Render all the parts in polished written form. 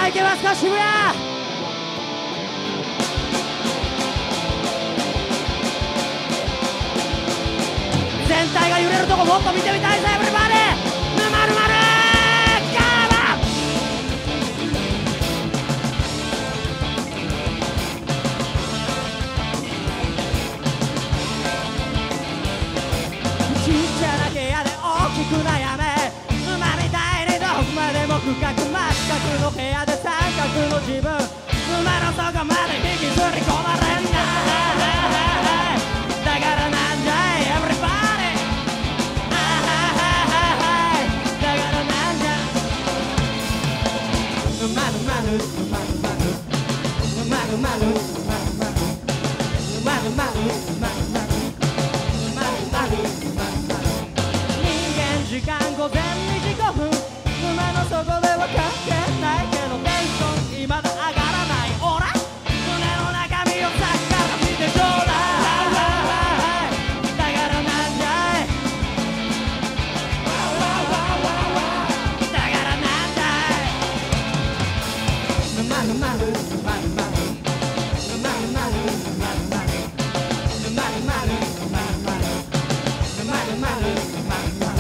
いけますか渋谷。全体が揺れるとこもっと見てみたいぜエブリバディ。ぬまるまるガーバちっちゃな部屋で大きく悩め、沼みたいにどこまでも深く真四角の部屋で三角の自分、沼の底まで引きずり込まれんだ。だからなんじゃいエブリバディ。だからなんじゃぬまぬまぬぬまぬまぬぬまぬまぬぬまぬまぬぬまぬまぬぬまぬまぬぬまぬまぬぬまぬまぬ人間時間午前2時5分、沼の底では関係ないけどテンション未だ上がらないオラ、胸の中身をさっきから見てちょうだい。だからなんじゃいだからなんじゃいぬまぬまぬぬまぬまぬぬまぬまぬぬまぬまぬぬまぬまぬぬまぬまぬぬまぬまぬぬまぬまぬ。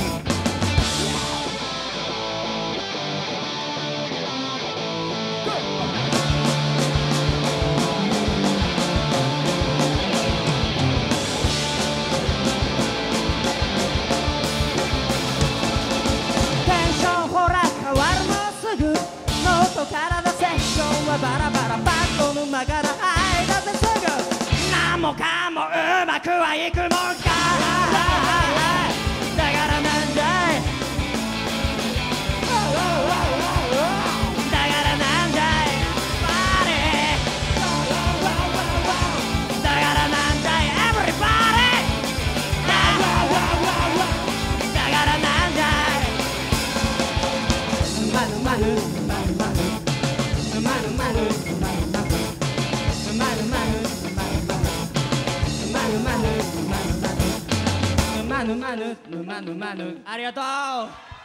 体セッションはバラバラバット沼から入らせすぐ何もかもうまくはいくもんか。だからなんじゃいだからなんじゃいバディ。だからなんじゃいエブリバディ。だからなんじゃいぬまぬまぬぬまぬまぬぬまぬまぬぬまぬまぬぬまぬまぬぬまぬまぬぬまぬまぬぬまぬまぬぬまぬまぬぬまぬまぬ。ありがとう。